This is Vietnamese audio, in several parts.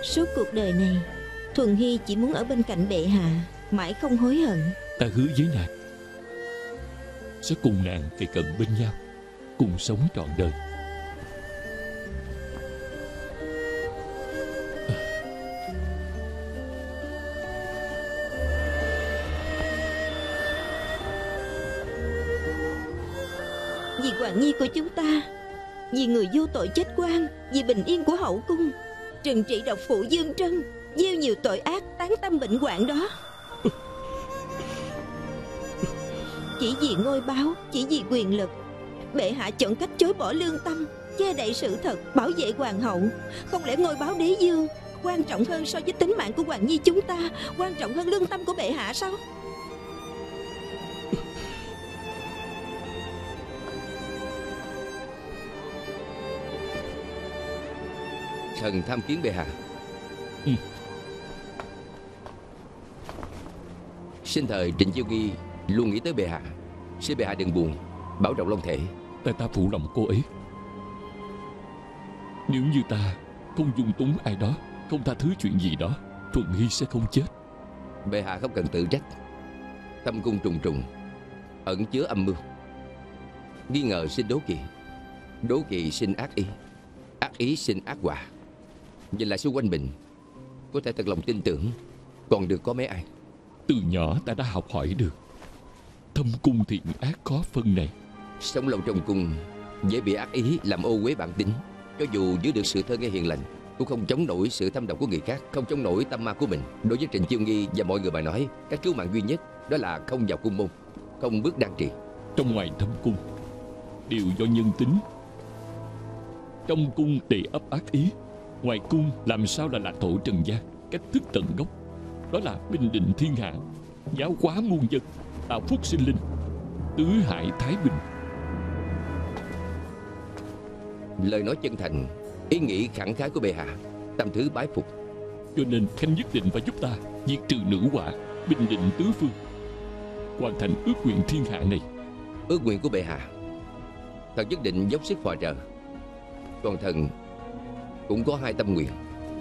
Suốt cuộc đời này, Thuần Hy chỉ muốn ở bên cạnh bệ hạ, mãi không hối hận. Ta hứa với nàng sẽ cùng nàng kề cận bên nhau, cùng sống trọn đời. Vì Hoàng Nhi của chúng ta, vì người vô tội chết oan, vì bình yên của hậu cung, trừng trị độc phụ Dương Trân, gieo nhiều tội ác tán tâm bệnh hoạn đó. Chỉ vì ngôi báo, chỉ vì quyền lực, bệ hạ chọn cách chối bỏ lương tâm, che đậy sự thật, bảo vệ hoàng hậu. Không lẽ ngôi báo đế dương quan trọng hơn so với tính mạng của Hoàng Nhi chúng ta, quan trọng hơn lương tâm của bệ hạ sao? Thần tham kiến bệ hạ. Sinh thời Trịnh Chiêu Nghi luôn nghĩ tới bệ hạ. Xin bệ hạ đừng buồn, bảo trọng long thể. Tại ta phụ lòng cô ấy. Nếu như ta không dung túng ai đó, không tha thứ chuyện gì đó, Thuần Hy sẽ không chết. Bệ hạ không cần tự trách. Tâm cung trùng trùng, ẩn chứa âm mưu. Nghi ngờ sinh đố kỵ, đố kỵ sinh ác ý, ác ý sinh ác quả. Nhìn lại xung quanh mình, có thể thật lòng tin tưởng còn được có mấy ai. Từ nhỏ ta đã học hỏi được thâm cung thiện ác khó phân này. Sống lâu trong cung dễ bị ác ý làm ô uế bản tính. Cho dù giữ được sự thơ nghe hiền lành, cũng không chống nổi sự thâm độc của người khác, không chống nổi tâm ma của mình. Đối với Trịnh Chiêu Nghi và mọi người mà nói, cách cứu mạng duy nhất đó là không vào cung môn, không bước đan trì. Trong ngoài thâm cung đều do nhân tính. Trong cung đầy ấp ác ý, ngoài cung làm sao là lạc thổ trần gian. Cách thức tận gốc đó là bình định thiên hạ, giáo hóa muôn dân, tạo phúc sinh linh, tứ hải thái bình. Lời nói chân thành, ý nghĩ khẳng khái của bệ hạ, tâm thứ bái phục. Cho nên Khanh nhất định phải giúp ta diệt trừ nữ họa, bình định tứ phương, hoàn thành ước nguyện thiên hạ này. Ước nguyện của bệ hạ, thần nhất định dốc sức phò trợ. Còn thần cũng có hai tâm nguyện.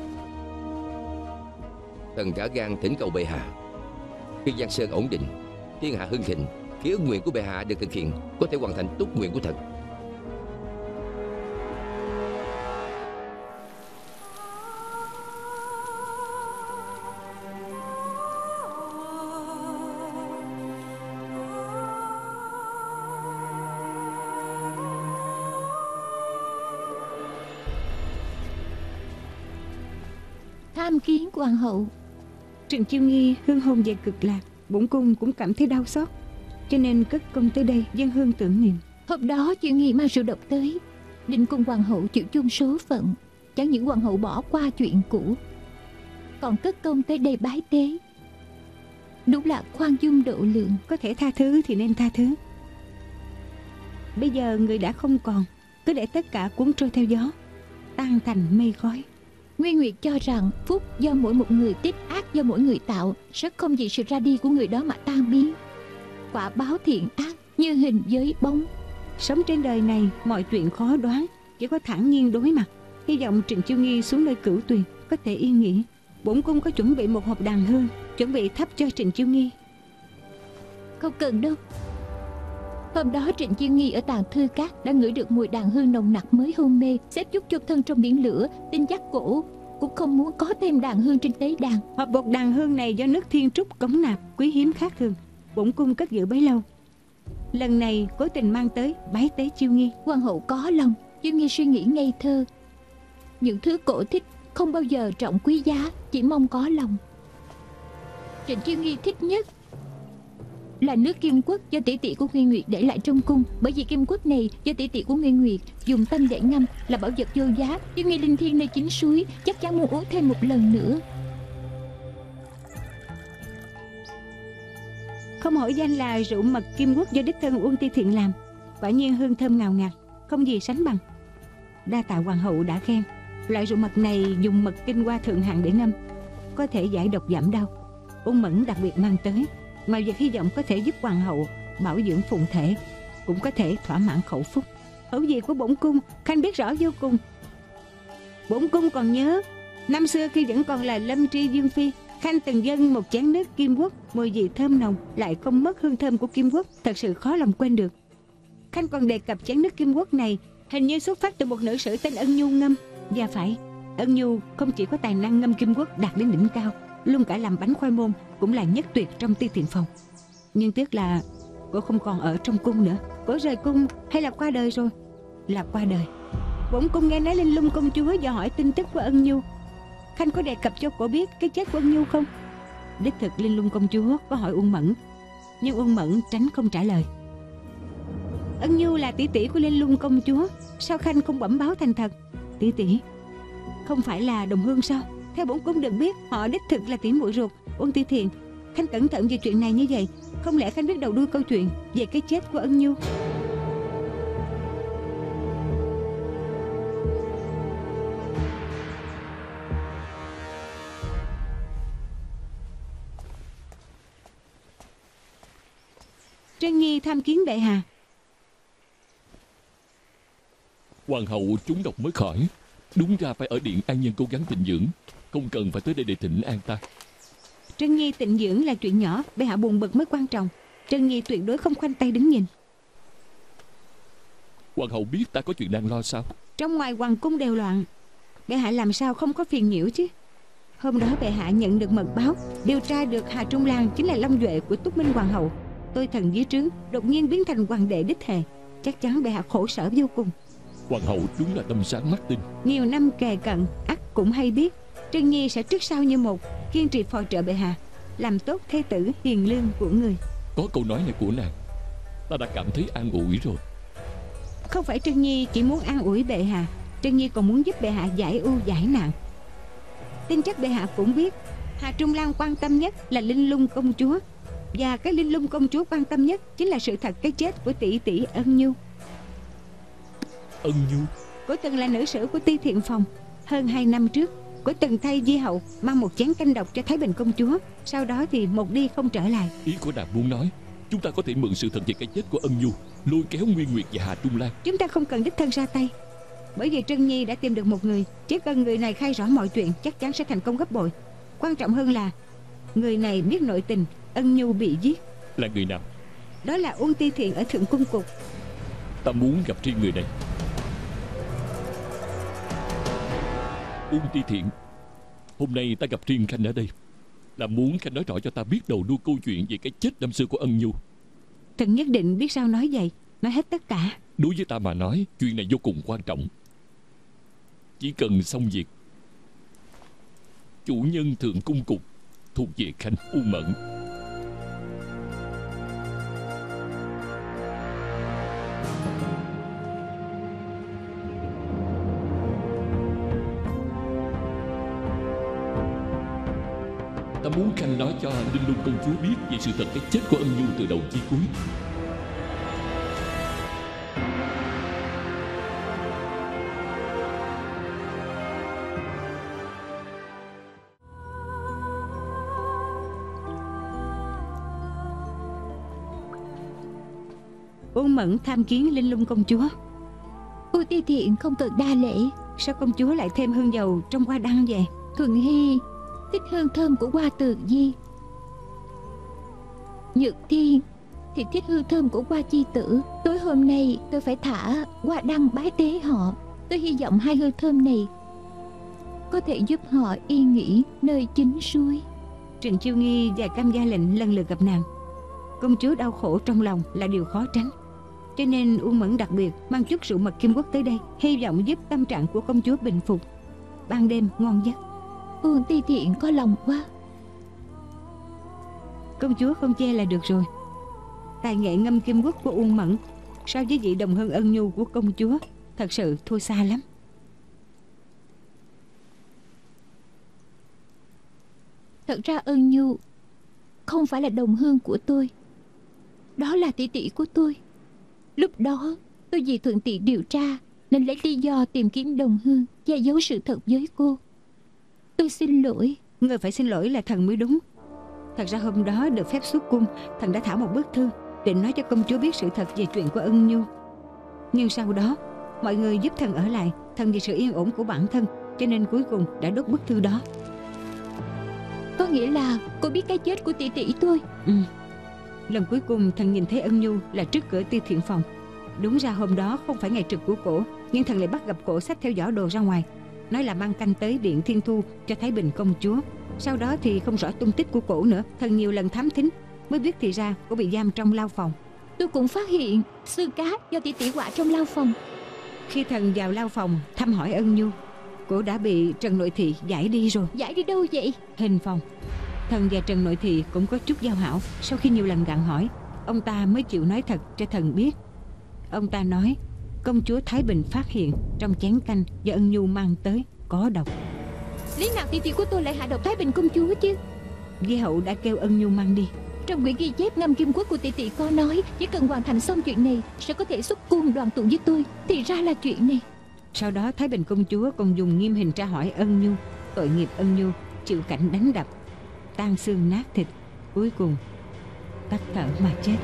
Thần cả gan thỉnh cầu bệ hạ, khi Giang Sơn ổn định, thiên hạ hưng thịnh, khi ước nguyện của bệ hạ được thực hiện, có thể hoàn thành tốt nguyện của thần. Tham kiến hoàng hậu. Trịnh Chiêu Nghi hương hồn về cực lạc, bổn cung cũng cảm thấy đau xót, cho nên cất công tới đây dâng hương tưởng niệm. Hôm đó Chiêu Nghi mang rượu độc tới, định cùng hoàng hậu chịu chung số phận. Chẳng những hoàng hậu bỏ qua chuyện cũ, còn cất công tới đây bái tế. Đúng là khoan dung độ lượng. Có thể tha thứ thì nên tha thứ. Bây giờ người đã không còn, cứ để tất cả cuốn trôi theo gió, tan thành mây khói. Nguyên Nguyệt cho rằng phúc do mỗi một người tích, ác do mỗi người tạo, sẽ không vì sự ra đi của người đó mà tan biến. Quả báo thiện ác như hình với bóng. Sống trên đời này mọi chuyện khó đoán, chỉ có thản nhiên đối mặt. Hy vọng Trịnh Chiêu Nghi xuống nơi Cửu Tuyền có thể yên nghỉ. Bổn cung có chuẩn bị một hộp đàn hương, chuẩn bị thắp cho Trịnh Chiêu Nghi. Không cần đâu. Hôm đó Trịnh Chiêu Nghi ở Tàng Thư Các đã ngửi được mùi đàn hương nồng nặc mới hôn mê, xếp chút chôn thân trong biển lửa, tin chắc cổ cũng không muốn có thêm đàn hương trên tế đàn. Hộp bột đàn hương này do nước Thiên Trúc cống nạp, quý hiếm khác thường, bổn cung cất giữ bấy lâu. Lần này cố tình mang tới bái tế Chiêu Nghi. Hoàng hậu có lòng. Chiêu Nghi suy nghĩ ngây thơ. Những thứ cổ thích không bao giờ trọng quý giá, chỉ mong có lòng. Trịnh Chiêu Nghi thích nhất là nước Kim Quốc do tỷ tỷ của Nguyên Nguyệt để lại trong cung. Bởi vì Kim Quốc này do tỷ tỷ của Nguyên Nguyệt dùng tâm để ngâm, là bảo vật vô giá. Chiêu Nghi linh thiêng nơi chính suối, chắc chắn muốn uống thêm một lần nữa. Không hổ danh là rượu mật Kim Quốc do đích thân Uông Ti Thiện làm, quả nhiên hương thơm ngào ngạt, không gì sánh bằng. Đa tạ hoàng hậu đã khen. Loại rượu mật này dùng mật kinh hoa thượng hạng để ngâm, có thể giải độc giảm đau. Ôn Mẫn đặc biệt mang tới, ngoài việc hy vọng có thể giúp hoàng hậu bảo dưỡng phụng thể, cũng có thể thỏa mãn khẩu phúc. Khẩu vị của bổn cung Khanh biết rõ vô cùng. Bổn cung còn nhớ Năm xưa khi vẫn còn là Lâm Tri Dương Phi, Khanh từng dâng một chén nước Kim Quốc, mùi vị thơm nồng, lại không mất hương thơm của Kim Quốc, thật sự khó lòng quên được. Khanh còn đề cập chén nước Kim Quốc này hình như xuất phát từ một nữ sử tên Ân Nhu ngâm. Và phải, Ân Nhu không chỉ có tài năng ngâm Kim Quốc đạt đến đỉnh cao, luôn cả làm bánh khoai môn cũng là nhất tuyệt trong Ti Thiện Phòng. Nhưng tiếc là cô không còn ở trong cung nữa. Cô rời cung hay là qua đời rồi? Là qua đời. Bổn cung nghe nói Linh Lung công chúa dò hỏi tin tức của Ân Nhu. Khanh có đề cập cho cô biết cái chết của Ân Nhu không? Đích thực Linh Lung công chúa có hỏi Uông Mẫn, nhưng Uông Mẫn tránh không trả lời. Ân Nhu là tỷ tỷ của Linh Lung công chúa, sao Khanh không bẩm báo thành thật? Tỷ tỷ không phải là đồng hương sao? Theo bổn cung được biết, họ đích thực là tỷ muội ruột. Uông Ti Thiện, Khanh cẩn thận về chuyện này như vậy, không lẽ Khanh biết đầu đuôi câu chuyện về cái chết của Ân Nhu? Trân Nhi tham kiến bệ hạ. Hoàng hậu trúng độc mới khỏi, đúng ra phải ở điện an nhân cố gắng tịnh dưỡng, không cần phải tới đây để thỉnh an ta. Trân Nhi tịnh dưỡng là chuyện nhỏ, bệ hạ buồn bực mới quan trọng. Trân Nhi tuyệt đối không khoanh tay đứng nhìn. Hoàng hậu biết ta có chuyện đang lo sao? Trong ngoài hoàng cung đều loạn, bệ hạ làm sao không có phiền nhiễu chứ? Hôm đó bệ hạ nhận được mật báo, điều tra được Hà Trung Lan chính là Long Duệ của Túc Minh hoàng hậu. Tôi thần dưới trướng đột nhiên biến thành hoàng đệ đích hệ, chắc chắn bệ hạ khổ sở vô cùng. Hoàng hậu đúng là tâm sáng mắt tinh. Nhiều năm kề cận, ắt cũng hay biết Trân Nhi sẽ trước sau như một, kiên trì phò trợ bệ hạ, làm tốt thê tử hiền lương của người. Có câu nói này của nàng, ta đã cảm thấy an ủi rồi. Không phải Trân Nhi chỉ muốn an ủi bệ hạ, Trân Nhi còn muốn giúp bệ hạ giải ưu giải nạn. Tin chắc bệ hạ cũng biết, Hà Trung Lan quan tâm nhất là Linh Lung công chúa, và cái Linh Lung công chúa quan tâm nhất chính là sự thật cái chết của tỷ tỷ Ân Nhu. Ân Nhu? Cô từng là nữ sử của Ti Thiện Phòng. Hơn 2 năm trước, cô từng thay Di hậu mang một chén canh độc cho Thái Bình công chúa, sau đó thì một đi không trở lại. Ý của nàng muốn nói chúng ta có thể mượn sự thật về cái chết của Ân Nhu, lôi kéo Nguyên Nguyệt và Hà Trung Lan. Chúng ta không cần đích thân ra tay, bởi vì Trân Nhi đã tìm được một người, chỉ cần người này khai rõ mọi chuyện chắc chắn sẽ thành công gấp bội. Quan trọng hơn là người này biết nội tình Ân Nhu bị giết. Là người nào? Đó là Uông Ti Thiện ở Thượng Cung Cục. Ta muốn gặp riêng người này. Uông Ti Thiện, hôm nay ta gặp riêng Khanh ở đây là muốn Khanh nói rõ cho ta biết đầu đuôi câu chuyện về cái chết năm xưa của Ân Nhu. Thần nhất định biết sao nói vậy, nói hết tất cả. Đối với ta mà nói, chuyện này vô cùng quan trọng. Chỉ cần xong việc, chủ nhân Thượng Cung Cục thuộc về Khanh, Uông Mẫn. Ta muốn Khanh nói cho Linh Lung công chúa biết về sự thật cái chết của Ân Nhu từ đầu chí cuối. Uông Mẫn tham kiến Linh Lung công chúa. Uông Ti Thiện không cần đa lễ. Sao công chúa lại thêm hương dầu trong hoa đăng vậy? Thuận Hy thích hương thơm của hoa tường di, Nhược Thiên thì thích hương thơm của hoa chi tử. Tối hôm nay tôi phải thả hoa đăng bái tế họ. Tôi hy vọng hai hương thơm này có thể giúp họ yên nghỉ nơi chính suối. Trịnh Chiêu Nghi và Cam Gia Lệnh lần lượt gặp nàng. Công chúa đau khổ trong lòng là điều khó tránh, cho nên Uông Mẫn đặc biệt mang chút rượu mật Kim Quốc tới đây, hy vọng giúp tâm trạng của công chúa bình phục, ban đêm ngon giấc. Uông Ti Thiện có lòng quá. Công chúa không che là được rồi. Tài nghệ ngâm Kim Quốc của Uông Mẫn so với vị đồng hương Ân Nhu của công chúa thật sự thua xa lắm. Thật ra Ân Nhu không phải là đồng hương của tôi, đó là tỷ tỷ của tôi. Lúc đó tôi vì thuận tiện điều tra nên lấy lý do tìm kiếm đồng hương che giấu sự thật với cô. Tôi xin lỗi. Người phải xin lỗi là thần mới đúng. Thật ra hôm đó được phép xuất cung, thần đã thả một bức thư định nói cho công chúa biết sự thật về chuyện của Ân Nhu. Nhưng sau đó mọi người giúp thần ở lại, thần vì sự yên ổn của bản thân cho nên cuối cùng đã đốt bức thư đó. Có nghĩa là cô biết cái chết của tỷ tỷ tôi. Lần cuối cùng thần nhìn thấy Ân Nhu là trước cửa Ti Thiện Phòng. Đúng ra hôm đó không phải ngày trực của cổ, nhưng thần lại bắt gặp cổ xách theo giỏ đồ ra ngoài, nói là mang canh tới Điện Thiên Thu cho Thái Bình công chúa. Sau đó thì không rõ tung tích của cổ nữa. Thần nhiều lần thám thính mới biết thì ra cổ bị giam trong lao phòng. Tôi cũng phát hiện sư cá do tỷ tỷ quả trong lao phòng. Khi thần vào lao phòng thăm hỏi Ân Nhu, cổ đã bị Trần Nội Thị giải đi rồi. Giải đi đâu vậy? Hình phòng. Thần và Trần Nội Thị cũng có chút giao hảo. Sau khi nhiều lần gặng hỏi, ông ta mới chịu nói thật cho thần biết. Ông ta nói công chúa Thái Bình phát hiện trong chén canh do Ân Nhu mang tới có độc. Lý nào tỷ tỷ của tôi lại hạ độc Thái Bình công chúa chứ? Di hậu đã kêu Ân Nhu mang đi. Trong quyển ghi chép ngâm kim quốc của tỷ tỷ có nói chỉ cần hoàn thành xong chuyện này sẽ có thể xuất cung đoàn tụ với tôi. Thì ra là chuyện này. Sau đó Thái Bình công chúa còn dùng nghiêm hình tra hỏi Ân Nhu. Tội nghiệp Ân Nhu chịu cảnh đánh đập, tan xương nát thịt, cuối cùng tắt thở mà chết.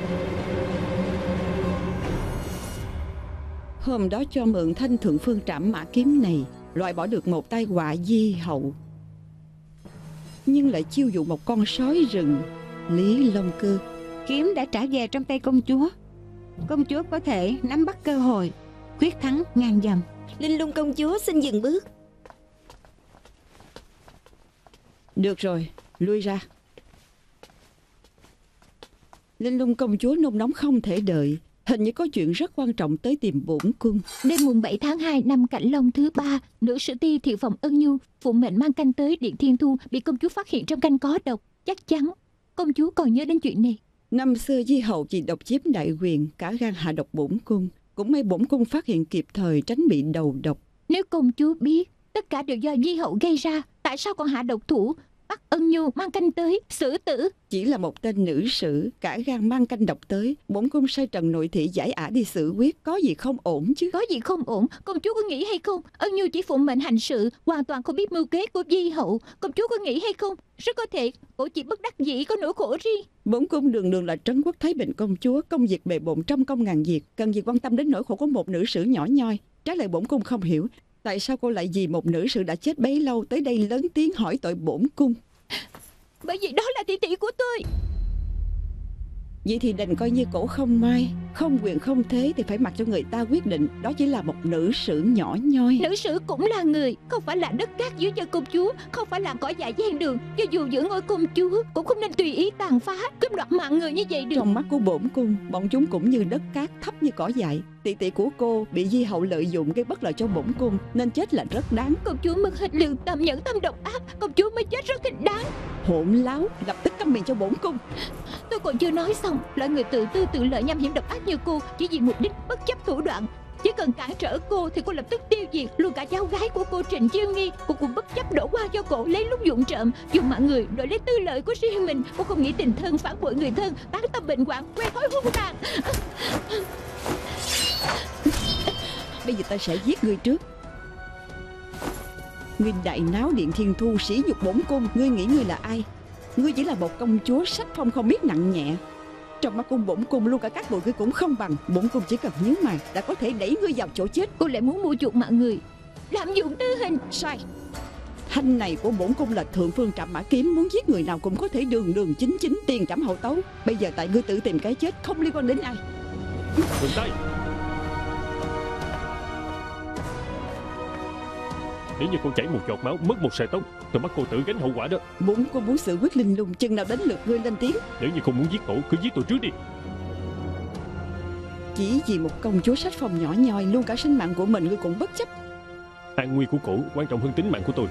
Hôm đó cho mượn thanh thượng phương trảm mã kiếm này, loại bỏ được một tai họa Di hậu, nhưng lại chiêu dụ một con sói rừng, Lý Long Cơ. Kiếm đã trả về trong tay công chúa. Công chúa có thể nắm bắt cơ hội quyết thắng ngàn dặm. Linh Lung công chúa xin dừng bước. Được rồi, lui ra. Linh Lung công chúa nôn nóng không thể đợi, hình như có chuyện rất quan trọng tới tìm bổn cung. Đêm mùng 7 tháng 2 năm Cảnh Long thứ 3, nữ sử Ti Thiện Phòng Ân Nhu phụng mệnh mang canh tới Điện Thiên Thu, bị công chúa phát hiện trong canh có độc. Chắc chắn công chúa còn nhớ đến chuyện này. Năm xưa Di hậu vì độc chiếm đại quyền, cả gan hạ độc bổn cung. Cũng may bổn cung phát hiện kịp thời, tránh bị đầu độc. Nếu công chúa biết tất cả đều do Di hậu gây ra, tại sao còn hạ độc thủ, bắt Ân Nhu mang canh tới xử tử? Chỉ là một tên nữ sử, cả gan mang canh độc tới, bổn cung sai Trần Nội Thị giải ả đi xử quyết, có gì không ổn chứ? Có gì không ổn? Công chúa có nghĩ hay không? Ân Nhu chỉ phụng mệnh hành sự, hoàn toàn không biết mưu kế của Di hậu. Công chúa có nghĩ hay không? Rất có thể cổ chỉ bất đắc dĩ có nỗi khổ riêng. Bổn cung đường đường là trấn quốc Thái Bình công chúa, công việc bề bộn trăm công ngàn việc, cần gì quan tâm đến nỗi khổ của một nữ sử nhỏ nhoi. Trái lại bổn cung không hiểu, tại sao cô lại vì một nữ sử đã chết bấy lâu tới đây lớn tiếng hỏi tội bổn cung? Bởi vì đó là tỷ tỷ của tôi. Vậy thì đành coi như cổ không may, không quyền không thế thì phải mặc cho người ta quyết định. Đó chỉ là một nữ sử nhỏ nhoi. Nữ sử cũng là người, không phải là đất cát dưới chân công chúa, không phải là cỏ dại ven đường. Cho dù giữ ngôi công chúa cũng không nên tùy ý tàn phá, cướp đoạt mạng người như vậy được. Trong mắt của bổn cung, bọn chúng cũng như đất cát, thấp như cỏ dại. Tỷ tỷ của cô bị Di hậu lợi dụng gây bất lợi cho bổn cung, nên chết là rất đáng. Công chúa mất hết lương tâm, nhẫn tâm độc ác, công chúa mới chết rất thích đáng. Hỗn láo, lập tức câm miệng cho bổn cung. Tôi còn chưa nói xong, loại người tự tư tự lợi nham hiểm độc ác như cô chỉ vì mục đích bất chấp thủ đoạn. Chỉ cần cản trở cô thì cô lập tức tiêu diệt luôn cả cháu gái của cô Trịnh Chiêu Nghi. Cô cũng bất chấp đổ qua cho cổ, lấy lúc dụng trộm, dùng mạng người đổi lấy tư lợi của riêng mình. Cô không nghĩ tình thân, phản bội người thân, tán tâm bệnh hoạn, que thói hung tàn. Bây giờ ta sẽ giết ngươi trước. Ngươi đại náo Điện Thiên Thu, sỉ nhục bổn cung. Ngươi nghĩ ngươi là ai? Ngươi chỉ là một công chúa sắc phong không biết nặng nhẹ. Trong mắt cung bổn cung luôn cả các bụi ngươi cũng không bằng. Bổn cung chỉ cần nhướng mày đã có thể đẩy ngươi vào chỗ chết. Cô lại muốn mua chuộc mạng người, lạm dụng tư hình. Sai. Thanh này của bổn cung là thượng phương trảm mã kiếm, muốn giết người nào cũng có thể đường đường chính chính, tiền trảm hậu tấu. Bây giờ tại ngươi tự tìm cái chết, không liên quan đến ai. Dừng tay. Nếu như cô chảy một giọt máu, mất một sợi tóc, tôi bắt cô tự gánh hậu quả đó. Bổn cung muốn xử quyết Linh Lung, chừng nào đến lượt ngươi lên tiếng. Nếu như không muốn giết cổ, cứ giết tôi trước đi. Chỉ vì một công chúa sách phong nhỏ nhoi, luôn cả sinh mạng của mình ngươi cũng bất chấp. An nguy của cổ quan trọng hơn tính mạng của tôi.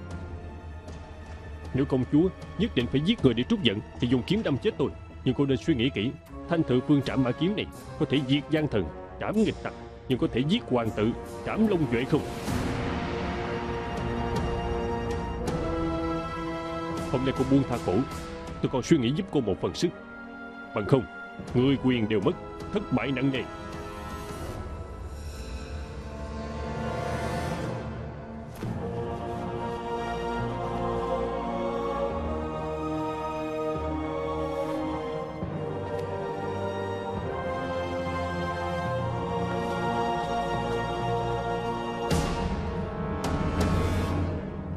Nếu công chúa nhất định phải giết người để trút giận thì dùng kiếm đâm chết tôi. Nhưng cô nên suy nghĩ kỹ, thanh thượng phương trảm mã kiếm này có thể diệt gian thần, trảm nghịch tặc, nhưng có thể giết hoàng tử, trảm long duệ không? Hôm nay cô buông tha cổ, tôi còn suy nghĩ giúp cô một phần sức. Bằng không, người quyền đều mất, thất bại nặng nề.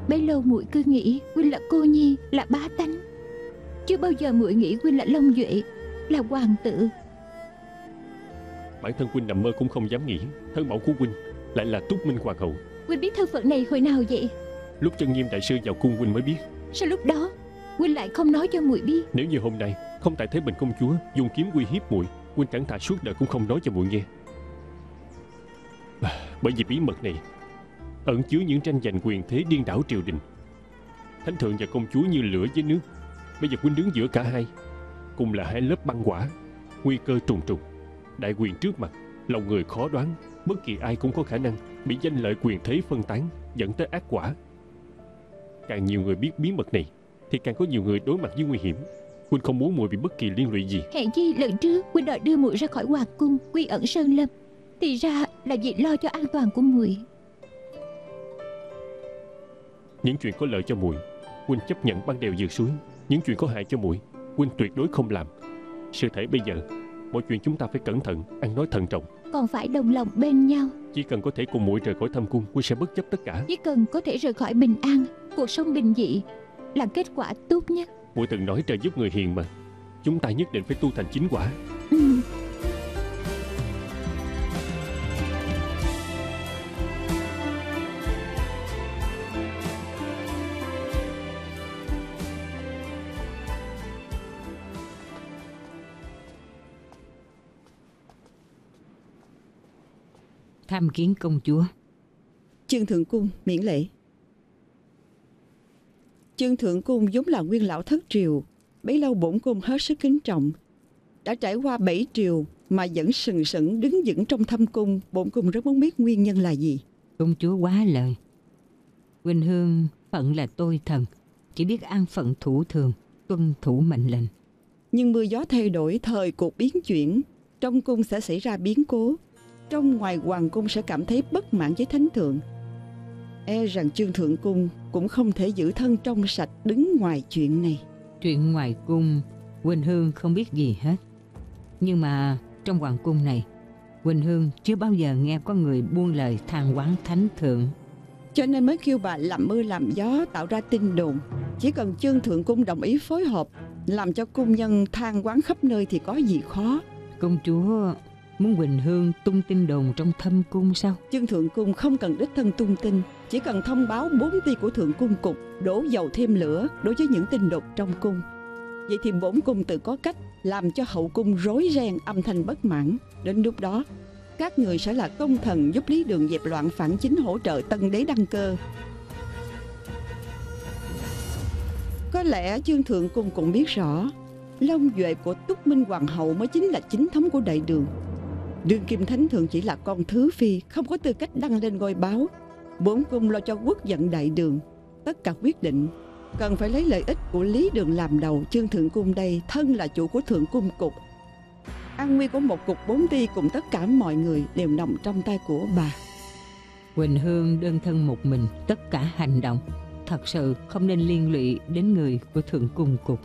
Bấy lâu muội cứ nghĩ huynh là cô nhi, là bá tánh, chưa bao giờ muội nghĩ huynh là Long Duệ, là hoàng tử. Bản thân huynh nằm mơ cũng không dám nghĩ thân mẫu của huynh lại là Túc Minh hoàng hậu. Huynh biết thân phận này hồi nào vậy? Lúc Chân Nghiêm đại sư vào cung huynh mới biết. Sao lúc đó huynh lại không nói cho muội biết? Nếu như hôm nay không tại Thái Bình công chúa dùng kiếm uy hiếp muội, huynh cẩn thà suốt đời cũng không nói cho muội nghe. Bởi vì bí mật này ẩn chứa những tranh giành quyền thế điên đảo triều đình. Thánh thượng và công chúa như lửa với nước. Bây giờ huynh đứng giữa cả hai, cùng là hai lớp băng quả, nguy cơ trùng trùng. Đại quyền trước mặt, lòng người khó đoán, bất kỳ ai cũng có khả năng bị danh lợi quyền thế phân tán, dẫn tới ác quả. Càng nhiều người biết bí mật này thì càng có nhiều người đối mặt với nguy hiểm. Huynh không muốn muội bị bất kỳ liên lụy gì. Hèn chi lần trước huynh đòi đưa muội ra khỏi hoàng cung, quy ẩn sơn lâm, thì ra là vì lo cho an toàn của muội. Những chuyện có lợi cho muội, huynh chấp nhận băng đèo vượt suối. Những chuyện có hại cho muội, huynh tuyệt đối không làm. Sự thể bây giờ, mọi chuyện chúng ta phải cẩn thận, ăn nói thận trọng. Còn phải đồng lòng bên nhau. Chỉ cần có thể cùng muội rời khỏi thâm cung, huynh sẽ bất chấp tất cả. Chỉ cần có thể rời khỏi bình an, cuộc sống bình dị là kết quả tốt nhất. Muội từng nói trời giúp người hiền mà. Chúng ta nhất định phải tu thành chính quả. Tham kiến công chúa. Chương thượng cung miễn lễ. Chương thượng cung vốn là nguyên lão thất triều, bấy lâu bổn cung hết sức kính trọng. Đã trải qua 7 triều mà vẫn sừng sững đứng vững trong thâm cung, bổn cung rất muốn biết nguyên nhân là gì. Công chúa quá lời. Quỳnh Hương phận là tôi thần, chỉ biết an phận thủ thường, tuân thủ mệnh lệnh. Nhưng mưa gió thay đổi, thời cuộc biến chuyển, trong cung sẽ xảy ra biến cố. Trong ngoài hoàng cung sẽ cảm thấy bất mãn với thánh thượng. E rằng Chương thượng cung cũng không thể giữ thân trong sạch đứng ngoài chuyện này. Chuyện ngoài cung Quỳnh Hương không biết gì hết. Nhưng mà trong hoàng cung này, Quỳnh Hương chưa bao giờ nghe có người buông lời than oán thánh thượng. Cho nên mới kêu bà làm mưa làm gió, tạo ra tin đồn. Chỉ cần Chương thượng cung đồng ý phối hợp, làm cho cung nhân than oán khắp nơi thì có gì khó. Công chúa muốn Quỳnh Hương tung tin đồn trong thâm cung sao? Chương thượng cung không cần đích thân tung tin, chỉ cần thông báo 4 ty của thượng cung cục đổ dầu thêm lửa đối với những tin đồn trong cung. Vậy thì bổn cung tự có cách làm cho hậu cung rối ren, âm thanh bất mãn. Đến lúc đó các người sẽ là công thần giúp Lý Đường dẹp loạn phản chính, hỗ trợ tân đế đăng cơ. Có lẽ Chương thượng cung cũng biết rõ Long Duệ của Túc Minh hoàng hậu mới chính là chính thống của đại đường. Đương kim thánh thượng chỉ là con thứ phi, không có tư cách đăng lên ngôi báo. Bổn cung lo cho quốc vận đại đường, tất cả quyết định cần phải lấy lợi ích của Lý Đường làm đầu. Chương thượng cung đây thân là chủ của thượng cung cục, an nguy của một cục 4 ty cùng tất cả mọi người đều nằm trong tay của bà. Quỳnh Hương đơn thân một mình, tất cả hành động thật sự không nên liên lụy đến người của thượng cung cục.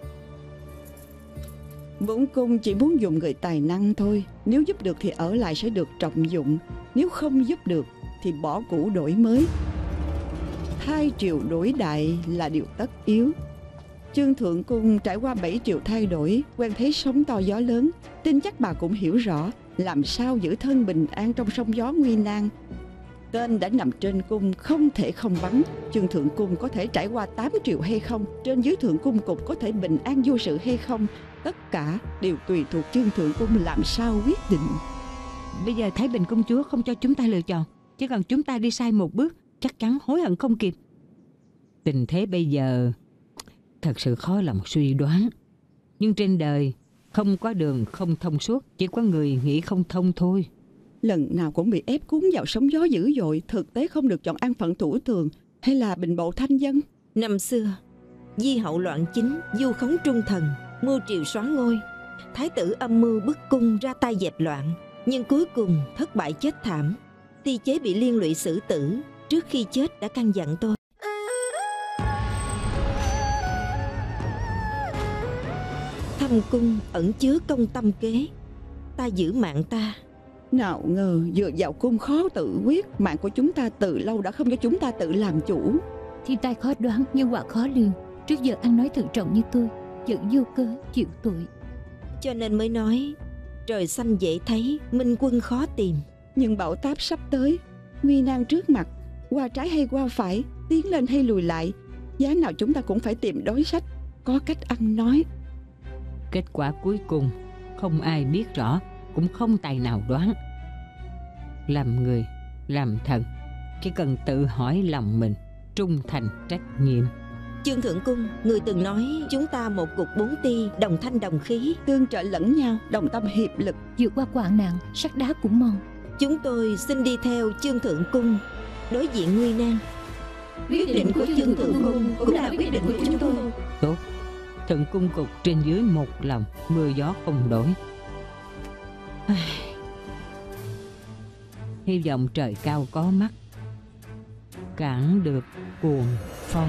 Bổn cung chỉ muốn dùng người tài năng thôi. Nếu giúp được thì ở lại sẽ được trọng dụng, nếu không giúp được thì bỏ cũ đổi mới. Thay triều đổi đại là điều tất yếu. Chương thượng cung trải qua 7 triều thay đổi, quen thấy sóng to gió lớn, tin chắc bà cũng hiểu rõ làm sao giữ thân bình an trong sóng gió nguy nan. Tên đã nằm trên cung không thể không bắn. Chương thượng cung có thể trải qua 8 triều hay không, trên dưới thượng cung cục có thể bình an vô sự hay không, tất cả đều tùy thuộc Chương thượng cung làm sao quyết định. Bây giờ Thái Bình công chúa không cho chúng ta lựa chọn, chỉ cần chúng ta đi sai một bước chắc chắn hối hận không kịp. Tình thế bây giờ thật sự khó lòng suy đoán, nhưng trên đời không có đường không thông suốt, chỉ có người nghĩ không thông thôi. Lần nào cũng bị ép cuốn vào sóng gió dữ dội, thực tế không được chọn an phận thủ thường hay là bình bộ thanh dân. Năm xưa Di hậu loạn chính, du khống trung thần, mưu triều soán ngôi. Thái tử âm mưu bức cung ra tay dẹp loạn, nhưng cuối cùng thất bại chết thảm. Ti chế bị liên lụy xử tử, trước khi chết đã căn dặn tôi: thâm cung ẩn chứa công tâm kế, ta giữ mạng ta. Nào ngờ dựa vào cung khó tự quyết, mạng của chúng ta từ lâu đã không cho chúng ta tự làm chủ. Thiên tai khó đoán, nhân quả khó lường. Trước giờ ăn nói thận trọng như tôi vẫn vô cớ chịu tội. Cho nên mới nói trời xanh dễ thấy, minh quân khó tìm. Nhưng bão táp sắp tới, nguy nan trước mặt, qua trái hay qua phải, tiến lên hay lùi lại, giá nào chúng ta cũng phải tìm đối sách, có cách ăn nói. Kết quả cuối cùng không ai biết rõ, cũng không tài nào đoán. Làm người, làm thần, chỉ cần tự hỏi lòng mình, trung thành trách nhiệm. Chương Thượng Cung, người từng nói chúng ta một cục bốn ti, đồng thanh đồng khí, Tương trợ lẫn nhau, đồng tâm hiệp lực. Vượt qua hoạn nạn, sắt đá cũng mòn. chúng tôi xin đi theo Chương Thượng Cung đối diện nguy nan. Quyết định của Chương Thượng Cung cũng là quyết định của chúng tôi. Tốt, Thượng Cung cục trên dưới một lòng, mưa gió không đổi. Hy vọng trời cao có mắt, cản được cuồng phong.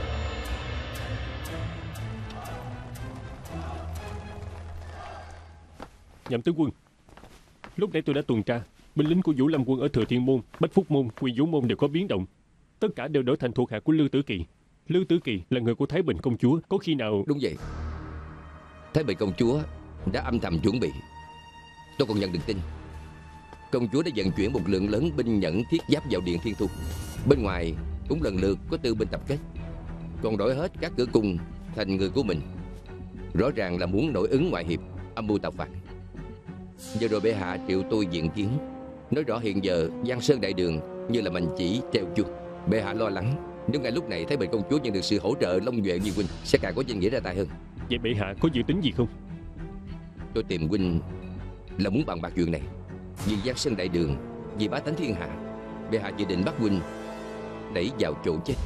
Nhậm tướng quân, lúc nãy tôi đã tuần tra, binh lính của Vũ Lâm quân ở Thừa Thiên Môn, Bách Phúc Môn, Quy Vũ Môn đều có biến động. Tất cả đều đổi thành thuộc hạ của Lư Tử Kỳ. Lư Tử Kỳ là người của Thái Bình công chúa, có khi nào... Đúng vậy, Thái Bình công chúa đã âm thầm chuẩn bị. Tôi còn nhận được tin công chúa đã vận chuyển một lượng lớn binh nhẫn thiết giáp vào Điện Thiên Thu. Bên ngoài cũng lần lượt có tư binh tập kết, còn đổi hết các cửa cung thành người của mình. Rõ ràng là muốn nổi ứng ngoại hiệp, âm mưu tạo phản. Giờ rồi bệ hạ triệu tôi diện kiến, nói rõ hiện giờ Giang Sơn đại đường như là mành chỉ treo chuông. Bệ hạ lo lắng nếu ngay lúc này Thái Bình công chúa nhận được sự hỗ trợ long nhuệ như huynh, sẽ càng có danh nghĩa ra tay hơn. Vậy bệ hạ có dự tính gì không? Tôi tìm huynh là muốn bàn bạc chuyện này. Vì Giang Sơn đại đường, vì bá tánh thiên hạ, bệ hạ dự định bắt huynh đẩy vào chỗ chết.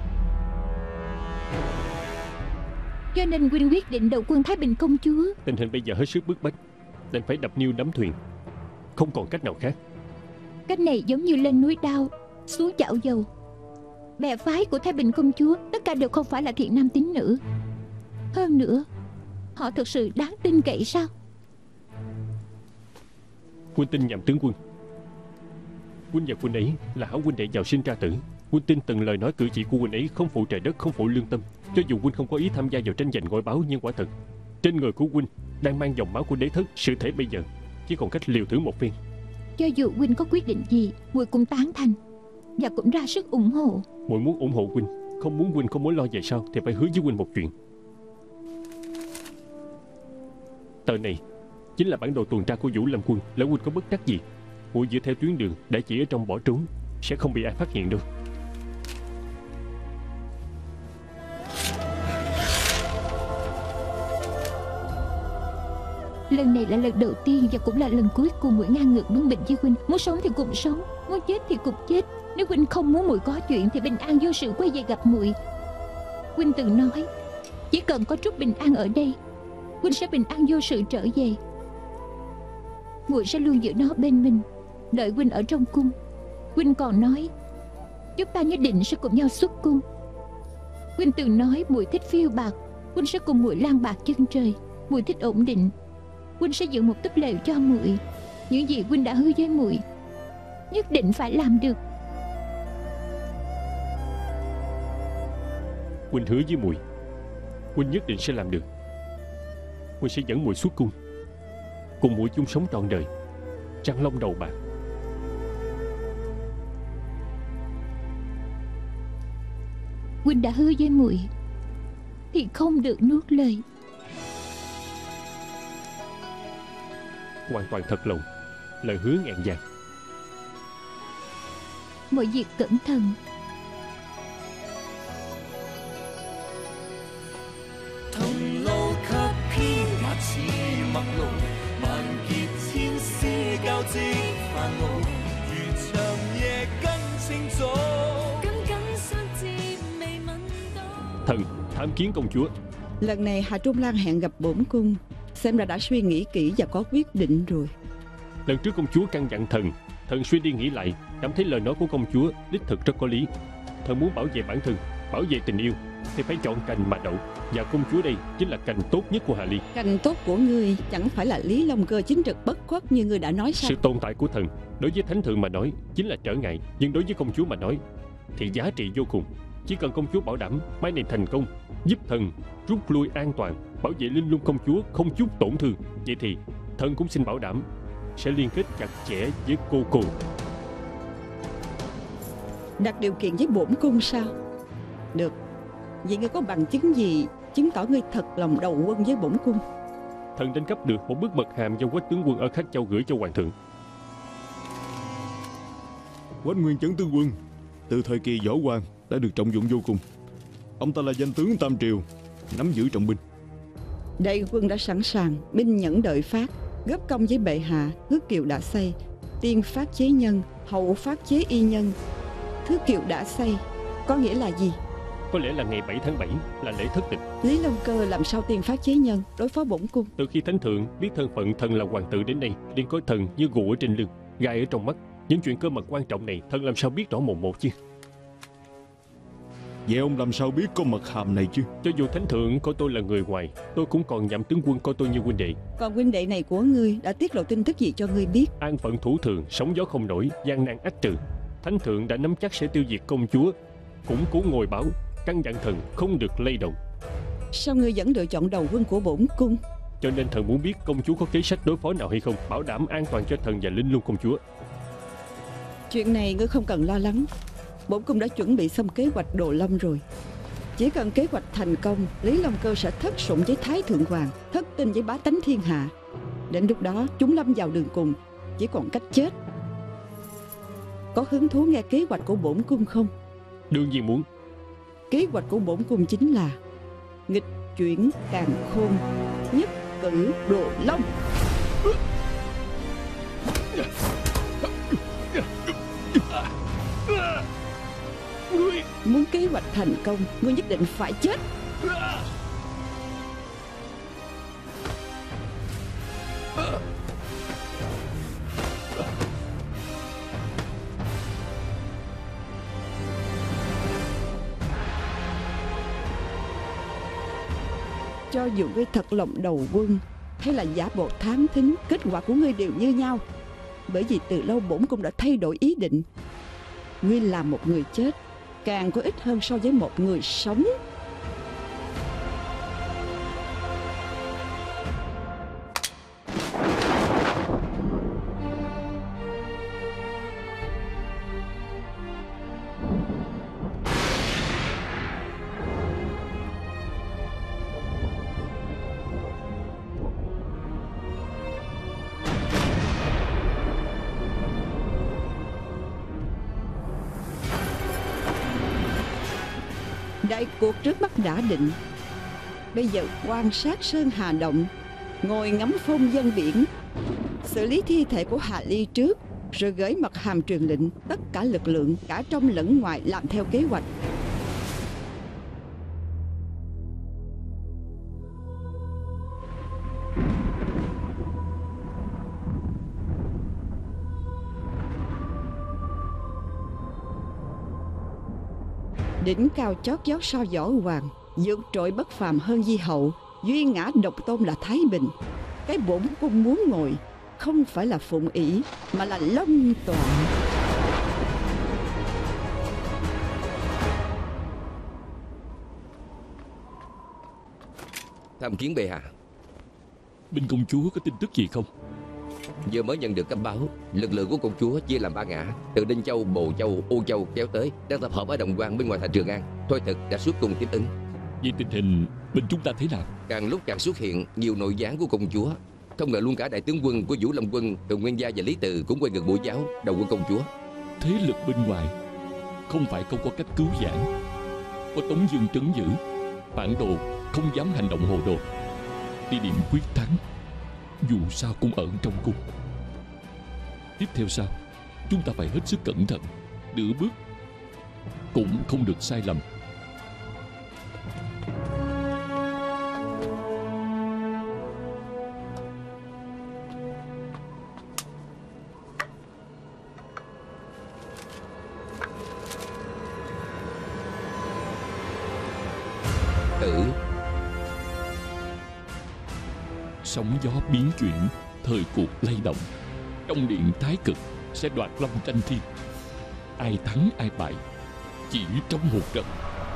Cho nên huynh quyết định đầu quân Thái Bình công chúa. Tình hình bây giờ hết sức bức bách, nên phải đập niêu đắm thuyền, không còn cách nào khác. Cách này giống như lên núi đao, xuống chảo dầu. Bè phái của Thái Bình công chúa tất cả đều không phải là thiện nam tín nữ. Hơn nữa, họ thực sự đáng tin cậy sao? Huynh tin Nhậm tướng quân. Huynh và huynh ấy là hảo huynh đệ giàu sinh ra tử. Huynh tin từng lời nói cử chỉ của huynh ấy không phụ trời đất, không phụ lương tâm. Cho dù huynh không có ý tham gia vào tranh giành ngôi báo, nhưng quả thật trên người của huynh đang mang dòng máu của đế thất. Sự thể bây giờ chỉ còn cách liều thử một phen. Cho dù huynh có quyết định gì, muội cũng tán thành và cũng ra sức ủng hộ. Muội muốn ủng hộ huynh, không muốn huynh có mối lo về sau, thì phải hứa với huynh một chuyện. Tờ này chính là bản đồ tuần tra của Vũ Lâm quân. Lỡ huynh có bất đắc gì, muội dựa theo tuyến đường đã chỉ ở trong bỏ trốn, sẽ không bị ai phát hiện đâu. Lần này là lần đầu tiên và cũng là lần cuối cùng muội ngang ngược bướng bỉnh với huynh. Muốn sống thì cùng sống, muốn chết thì cùng chết. Nếu huynh không muốn muội có chuyện thì bình an vô sự quay về gặp muội. Huynh từng nói chỉ cần có chút bình an ở đây, huynh sẽ bình an vô sự trở về. Muội sẽ luôn giữ nó bên mình, đợi huynh ở trong cung. Huynh còn nói chúng ta nhất định sẽ cùng nhau xuất cung. Huynh từng nói muội thích phiêu bạc, huynh sẽ cùng muội lang bạc chân trời. Muội thích ổn định, huynh sẽ dựng một túp lều cho muội. Những gì huynh đã hứa với muội nhất định phải làm được. Huynh hứa với muội, huynh nhất định sẽ làm được. Huynh sẽ dẫn muội xuất cung, cùng muội chung sống trọn đời, trăng long đầu bạc. Huynh đã hứa với muội thì không được nuốt lời. Hoàn toàn thật lòng, lời hứa ngàn vàng. Mọi việc cẩn thận. 同路卻偏也似陌路，萬結千絲交織煩惱，如長夜更清早，緊緊相接未吻到。 Thần tham kiến công chúa. Lần này Hà Trung Lan hẹn gặp bổn cung, xem ra đã suy nghĩ kỹ và có quyết định rồi. Lần trước công chúa căn dặn thần suy đi nghĩ lại, cảm thấy lời nói của công chúa đích thực rất có lý. Thần muốn bảo vệ bản thân, bảo vệ tình yêu thì phải chọn cành mà đậu, và công chúa đây chính là cành tốt nhất của Hà Ly. Cành tốt của ngươi chẳng phải là Lý Long Cơ chính trực bất khuất như ngươi đã nói sao? Sự tồn tại của thần đối với thánh thượng mà nói chính là trở ngại, nhưng đối với công chúa mà nói thì giá trị vô cùng. Chỉ cần công chúa bảo đảm máy này thành công, giúp thần rút lui an toàn, bảo vệ Linh Lung công chúa không chút tổn thương, vậy thì thần cũng xin bảo đảm sẽ liên kết chặt chẽ với cô. Đặt điều kiện với bổn cung sao? Được. Vậy ngươi có bằng chứng gì chứng tỏ ngươi thật lòng đầu quân với bổn cung? Thần đánh cắp được một bức mật hàm do Quách tướng quân ở Khắc Châu gửi cho hoàng thượng. Quách Nguyên Chấn tướng quân từ thời kỳ Võ Hoàng đã được trọng dụng vô cùng. Ông ta là danh tướng Tam Triều, nắm giữ trọng binh. Đại quân đã sẵn sàng, binh nhẫn đợi phát, góp công với bệ hạ. Hứa kiều đã xây, tiên phát chế nhân, hậu phát chế y nhân. Thứ kiều đã xây có nghĩa là gì? Có lẽ là ngày 7 tháng 7 là lễ thất tịch. Lý Long Cơ làm sao tiên phát chế nhân đối phó bổn cung? Từ khi thánh thượng biết thân phận thần là hoàng tử đến nay, liền coi thần như gù ở trên lưng, gai ở trong mắt. Những chuyện cơ mật quan trọng này thần làm sao biết rõ mồn một chứ? Vậy ông làm sao biết có mật hàm này chứ? Cho dù thánh thượng coi tôi là người ngoài, tôi cũng còn nhậm tướng quân coi tôi như huynh đệ. Còn huynh đệ này của ngươi đã tiết lộ tin tức gì cho ngươi biết? An phận thủ thường, sóng gió không nổi, gian nan ách trừ. Thánh thượng đã nắm chắc sẽ tiêu diệt công chúa, củng cố ngôi báo, căn dặn thần không được lay động. Sao ngươi vẫn lựa chọn đầu quân của bổn cung? Cho nên thần muốn biết công chúa có kế sách đối phó nào hay không, bảo đảm an toàn cho thần và Linh Lung công chúa. Chuyện này ngươi không cần lo lắng. Bổn cung đã chuẩn bị xong kế hoạch Đồ Lâm rồi. Chỉ cần kế hoạch thành công, Lý Long Cơ sẽ thất sủng với Thái Thượng Hoàng, thất tinh với bá tánh thiên hạ. Đến lúc đó chúng lâm vào đường cùng, chỉ còn cách chết. Có hứng thú nghe kế hoạch của bổn cung không? Đương nhiên muốn. Kế hoạch của bổn cung chính là nghịch chuyển càn khôn, nhất cử Đồ Long. Muốn kế hoạch thành công, ngươi nhất định phải chết. Cho dù ngươi thật lòng đầu quân hay là giả bộ thám thính, kết quả của ngươi đều như nhau. Bởi vì từ lâu bổn cung đã thay đổi ý định. Ngươi là một người chết càng có ích hơn so với một người sống. Đại cuộc trước mắt đã định. Bây giờ quan sát Sơn Hà Động, ngồi ngắm phong dân biển, xử lý thi thể của Hà Ly trước, rồi gửi mật hàm truyền lệnh tất cả lực lượng cả trong lẫn ngoài làm theo kế hoạch. Đỉnh cao chót vót so Võ Hoàng, vượt trội bất phàm hơn Di Hậu, duy ngã độc tôn là Thái Bình. Cái bổn cung muốn ngồi không phải là Phụng ỷ mà là Long Tọa. Tham kiến bệ hạ. Bên công chúa có tin tức gì không? Vừa mới nhận được cấp báo, lực lượng của công chúa chia làm 3 ngã, từ Đinh Châu, Bồ Châu, U Châu kéo tới, đang tập hợp ở Đồng Quan bên ngoài thành Trường An. Thôi Thực đã xuất cung tiếp ứng. Vậy tình hình bên chúng ta thế nào? Càng lúc càng xuất hiện nhiều nội gián của công chúa. Không ngờ luôn cả đại tướng quân của Vũ Lâm quân, Từ Nguyên Gia và Lý Từ cũng quay ngược mũi giáo đầu quân công chúa. Thế lực bên ngoài không phải không có cách cứu vãn. Có Tống Dương trấn giữ, phản đồ không dám hành động hồ đồ. Địa điểm quyết thắng dù sao cũng ở trong cung. Tiếp theo sao? Chúng ta phải hết sức cẩn thận, nửa bước cũng không được sai lầm. Sóng gió biến chuyển, thời cuộc lay động. Trong điện thái cực sẽ đoạt long tranh thiên. Ai thắng ai bại chỉ trong một trận.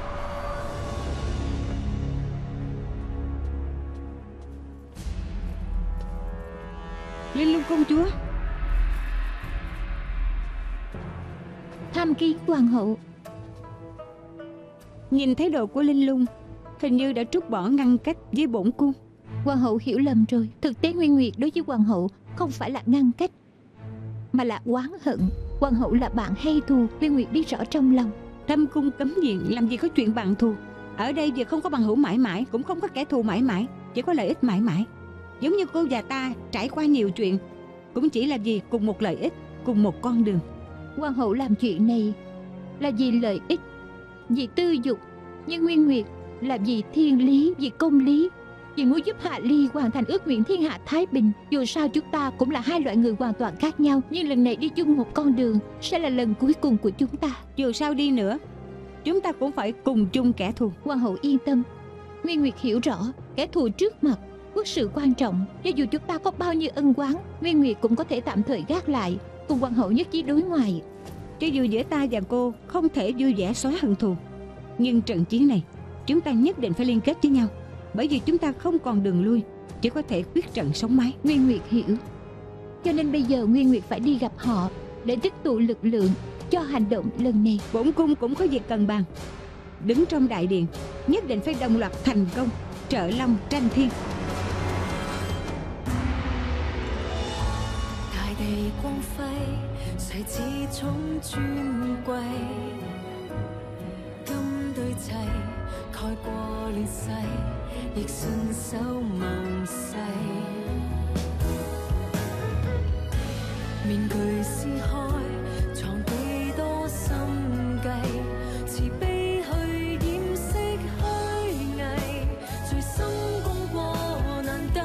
Linh Lung công chúa. Tham kiến hoàng hậu. Nhìn thái độ của Linh Lung, hình như đã trút bỏ ngăn cách với bổn cung. Hoàng hậu hiểu lầm rồi. Thực tế Nguyên Nguyệt đối với hoàng hậu không phải là ngăn cách, mà là oán hận. Hoàng hậu là bạn hay thù, Nguyên Nguyệt biết rõ trong lòng. Thâm cung cấm diện, làm gì có chuyện bạn thù. Ở đây vừa không có bằng hữu mãi mãi, cũng không có kẻ thù mãi mãi, chỉ có lợi ích mãi mãi. Giống như cô và ta trải qua nhiều chuyện, cũng chỉ là vì cùng một lợi ích, cùng một con đường. Hoàng hậu làm chuyện này là vì lợi ích, vì tư dục, nhưng Nguyên Nguyệt là vì thiên lý, vì công lý, vì muốn giúp Hạ Ly hoàn thành ước nguyện thiên hạ thái bình. Dù sao chúng ta cũng là hai loại người hoàn toàn khác nhau, nhưng lần này đi chung một con đường sẽ là lần cuối cùng của chúng ta. Dù sao đi nữa, chúng ta cũng phải cùng chung kẻ thù. Hoàng hậu yên tâm, Nguyên Nguyệt hiểu rõ kẻ thù trước mặt, quốc sự quan trọng. Cho dù chúng ta có bao nhiêu ân oán, Nguyên Nguyệt cũng có thể tạm thời gác lại, cùng hoàng hậu nhất trí đối ngoại. Cho dù giữa ta và cô không thể vui vẻ xóa hận thù, nhưng trận chiến này chúng ta nhất định phải liên kết với nhau, bởi vì chúng ta không còn đường lui, chỉ có thể quyết trận sống mái. Nguyên Nguyệt hiểu, cho nên bây giờ Nguyên Nguyệt phải đi gặp họ để tích tụ lực lượng cho hành động lần này. Bổn cung cũng có việc cần bàn. Đứng trong đại điện, nhất định phải đồng loạt thành công, trợ long tranh thiên. 大地光輝，誰始終尊貴？金對齊，蓋過烈世，亦信守盟誓。面具撕開，藏幾多心計，慈悲去掩飾虛偽，最深攻過難抵。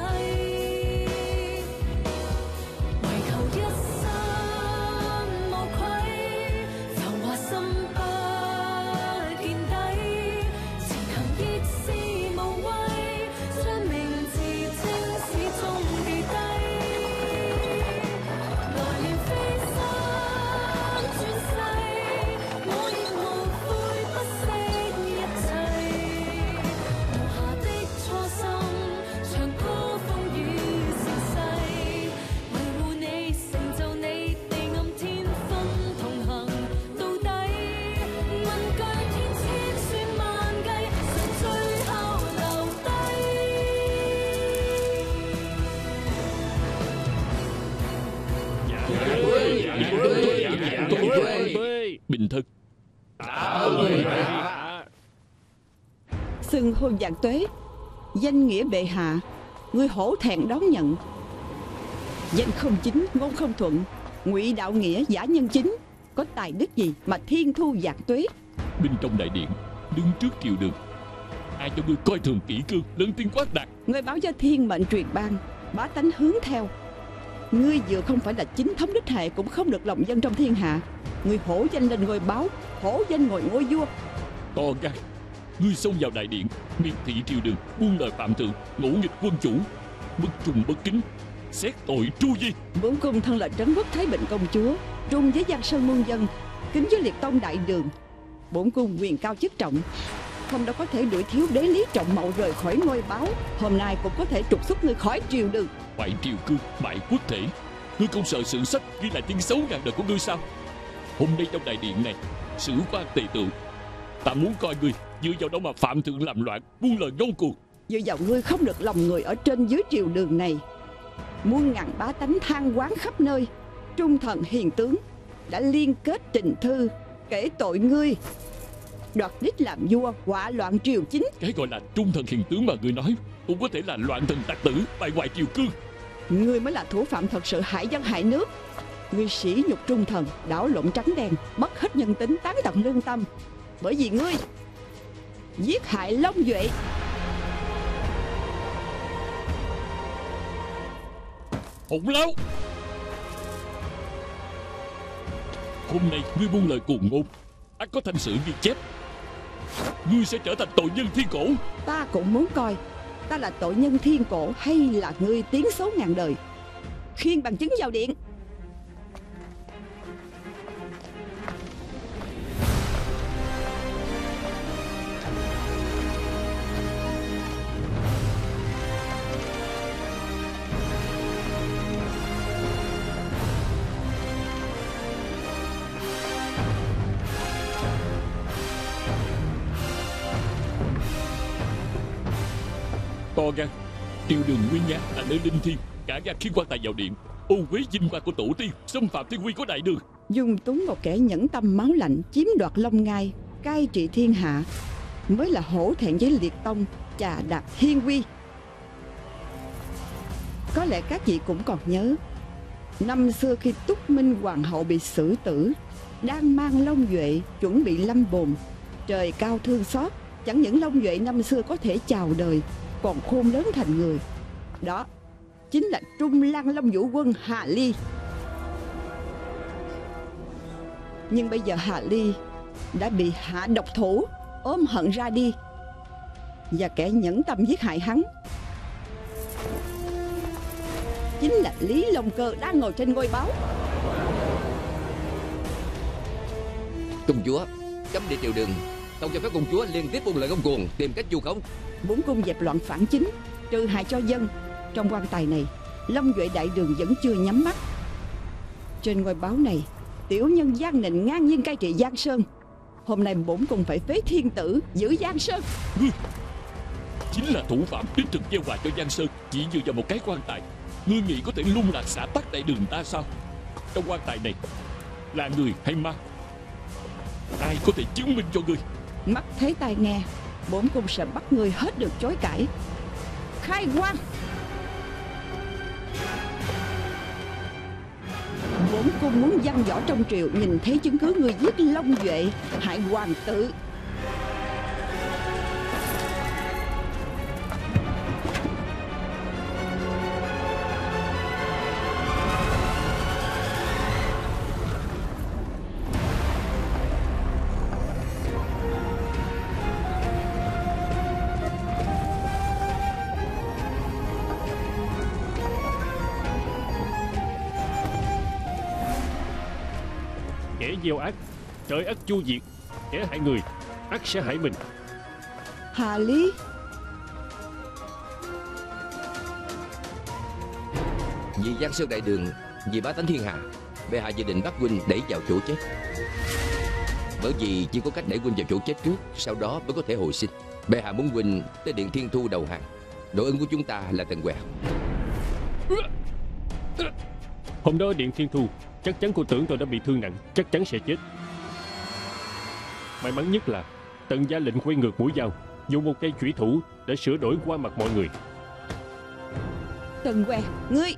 唯求一生無愧，浮華心不見底，前行亦是無畏，將名字青史中記低。來年飛身轉世，我亦無悔不惜一切，無瑕的初心，長高風雨盛世，維護你，成就你，地暗天分同行到底。問句天千算萬計，誰最後留低？ Bình thân. Xưng hô Vạn Tuế, danh nghĩa bệ hạ, ngươi hổ thẹn đón nhận. Danh không chính, ngôn không thuận, ngụy đạo nghĩa, giả nhân chính. Có tài đức gì mà thiên thu Vạn Tuế? Bên trong đại điện, đứng trước triều đường, ai cho ngươi coi thường kỷ cương, lớn tiếng quát đạt? Ngươi báo cho thiên mệnh truyền ban, bá tánh hướng theo. Ngươi vừa không phải là chính thống đích hệ, cũng không được lòng dân trong thiên hạ. Ngươi hổ danh lên ngôi báo, hổ danh ngồi ngôi vua. To gan, ngươi xông vào đại điện, miệt thị triều đường, buông lời phạm thượng, ngỗ nghịch quân chủ, bất trung bất kính, xét tội tru di. Bổn cung thân là Trấn Quốc Thái Bình công chúa, trung với Giang Sơn muôn dân, kính với liệt tông đại đường. Bổn cung quyền cao chức trọng, không đâu có thể đuổi thiếu đế lý trọng mậu rời khỏi ngôi báo. Hôm nay cũng có thể trục xuất ngươi khỏi triều đường. Bại triều cương, bại quốc thể, ngươi không sợ sử sách ghi lại tiếng xấu ngàn đời của ngươi sao? Hôm nay trong đại điện này, sử quan tề tượng, ta muốn coi ngươi dựa vào đâu mà phạm thượng làm loạn, buông lời ngông cuồng. Dựa vào ngươi không được lòng người ở trên dưới triều đường này. Muôn ngàn bá tánh than oán khắp nơi, trung thần hiền tướng đã liên kết trình thư kể tội ngươi đoạt đích làm vua, họa loạn triều chính. Cái gọi là trung thần hiền tướng mà ngươi nói cũng có thể là loạn thần tặc tử, bại hoại triều cương. Ngươi mới là thủ phạm thật sự hại dân hại nước. Ngươi sỉ nhục trung thần, đảo lộn trắng đen, mất hết nhân tính, tán tận lương tâm. Bởi vì ngươi giết hại Long Duệ. Hỗn láo! Hôm nay ngươi buông lời cuồng ngôn, ắt có thanh sử ghi chép. Ngươi sẽ trở thành tội nhân thiên cổ. Ta cũng muốn coi ta là tội nhân thiên cổ hay là ngươi tiếng xấu ngàn đời. Khiêng bằng chứng vào điện. to gan. Triều đường Nguyên Nga là nơi linh thiêng, cả gan khiến quan tài vào điện, ô uế vinh quang của tổ tiên, xâm phạm thiên uy của đại đường. Dung túng một kẻ nhẫn tâm máu lạnh chiếm đoạt Long Ngai, cai trị thiên hạ, mới là hổ thẹn với liệt tông, chà đạp hiên uy. Có lẽ các vị cũng còn nhớ, năm xưa khi Túc Minh hoàng hậu bị xử tử, đang mang Long Duệ chuẩn bị lâm bồn, trời cao thương xót, chẳng những Long Duệ năm xưa có thể chào đời, còn khôn lớn thành người. Đó chính là Trung Lăng Long Vũ quân Hà Ly. Nhưng bây giờ Hà Ly đã bị hạ độc thủ, ôm hận ra đi, và kẻ nhẫn tâm giết hại hắn chính là Lý Long Cơ đang ngồi trên ngôi báo. Công chúa, cấm đi triều đường, không cho phép công chúa liên tiếp buông lời ngông cuồng, tìm cách vu khống. Bổn cung dẹp loạn phản chính, trừ hại cho dân. Trong quan tài này, Long Duệ đại đường vẫn chưa nhắm mắt. Trên ngôi báo này, tiểu nhân Giang Nịnh ngang nhiên cai trị Giang Sơn. Hôm nay bổn cung phải phế thiên tử, giữ Giang Sơn. Ngươi chính là thủ phạm đích thực gieo họa cho Giang Sơn. Chỉ dựa vào một cái quan tài, ngươi nghĩ có thể lung lạc xã tắc đại đường ta sao? Trong quan tài này là người hay ma? Ai có thể chứng minh cho ngươi? Mắt thấy tai nghe, bổn cung sẽ bắt ngươi hết được chối cãi. Khai quan! Bổn cung muốn văn võ trong triều nhìn thấy chứng cứ ngươi giết Long Duệ, hại hoàng tử. Kẻ gieo ác, trời ắt chu diệt. Kẻ hại người, ắt sẽ hại mình. Hà Lý, vì Giang Sơn đại đường, vì bá tánh thiên hạ, bệ hạ dự định bắt huynh đẩy vào chỗ chết. Bởi vì chỉ có cách đẩy huynh vào chỗ chết trước, sau đó mới có thể hồi sinh. Bệ hạ muốn huynh tới Điện Thiên Thu đầu hàng. Đội ơn của chúng ta là Tần Què. Hôm đó ở Điện Thiên Thu, chắc chắn cô tưởng tôi đã bị thương nặng, chắc chắn sẽ chết. May mắn nhất là Tần gia lệnh quay ngược mũi dao, dùng một cây chủy thủ để sửa đổi qua mặt mọi người. Tần Què, ngươi!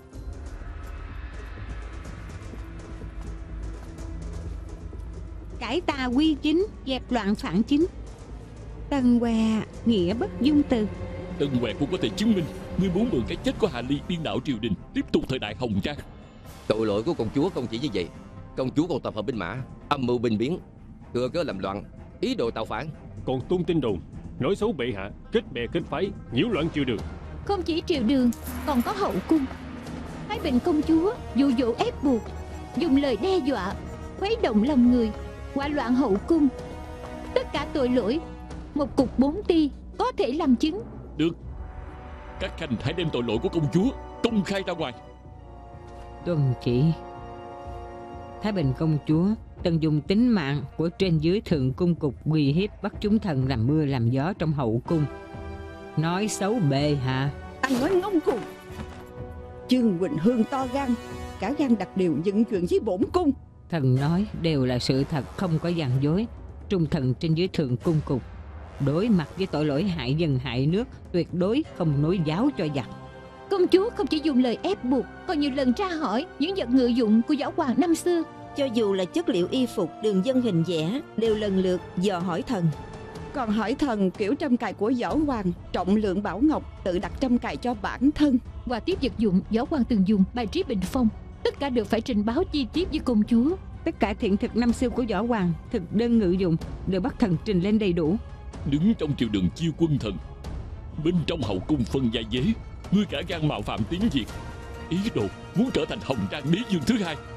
Cải tà quy chính, dẹp loạn phản chính. Tần Què nghĩa bất dung từ. Tần Què cũng có thể chứng minh ngươi muốn mượn cái chết của Hà Ly điên đảo triều đình, tiếp tục thời đại Hồng Trang. Tội lỗi của công chúa không chỉ như vậy. Công chúa còn tập hợp binh mã, âm mưu binh biến, thừa cớ làm loạn, ý đồ tạo phản. Còn tung tin đồn, nói xấu bệ hạ, kết bè kết phái, nhiễu loạn triều đường. Không chỉ triều đường, còn có hậu cung. Thái Bình công chúa dụ dỗ ép buộc, dùng lời đe dọa, khuấy động lòng người, hoại loạn hậu cung. Tất cả tội lỗi, một cục 4 ti có thể làm chứng. Được, các khanh hãy đem tội lỗi của công chúa công khai ra ngoài. Tuân chỉ. Thái Bình công chúa từng dùng tính mạng của trên dưới thượng cung cục uy hiếp bắt chúng thần làm mưa làm gió trong hậu cung, nói xấu bệ hạ. Anh nói ngông cuồng. Trương Quỳnh Hương to gan, cả gan đặt điều dựng chuyện với bổn cung. Thần nói đều là sự thật, không có gian dối. Trung thần trên dưới thượng cung cục đối mặt với tội lỗi hại dân hại nước, tuyệt đối không nối giáo cho giặc. Công chúa không chỉ dùng lời ép buộc, còn nhiều lần tra hỏi những vật ngự dụng của võ hoàng năm xưa. Cho dù là chất liệu y phục, đường vân hình vẽ, đều lần lượt dò hỏi thần. Còn hỏi thần kiểu trâm cài của võ hoàng, trọng lượng bảo ngọc, tự đặt trâm cài cho bản thân. Và tiếp vật dụng võ hoàng từng dùng, bài trí bình phong, tất cả đều phải trình báo chi tiết với công chúa. Tất cả thiện thực năm xưa của võ hoàng, thực đơn ngự dụng đều bắt thần trình lên đầy đủ. Đứng trong triều đường chiêu quân thần, bên trong hậu cung phân gia dế, ngươi cả gan mạo phạm tiếng Việt, ý đồ muốn trở thành Hồng Trang đế dương thứ hai.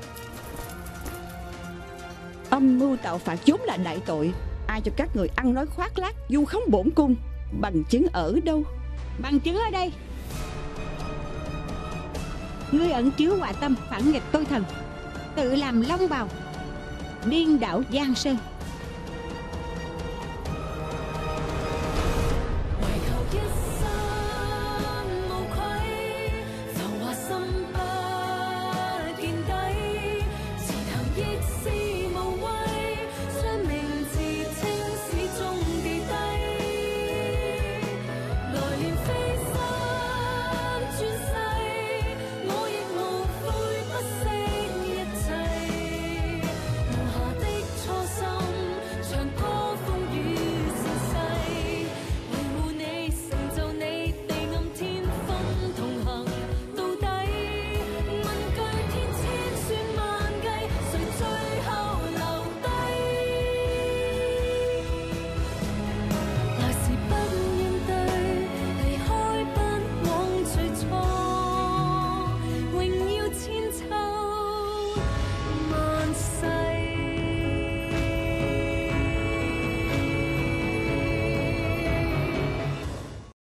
Âm mưu tạo phản vốn là đại tội. Ai cho các người ăn nói khoác lác, vu khống bổn cung? Bằng chứng ở đâu? Bằng chứng ở đây. Ngươi ẩn chứa họa tâm phản nghịch tôi thần, tự làm long bào, điên đảo Giang Sơn.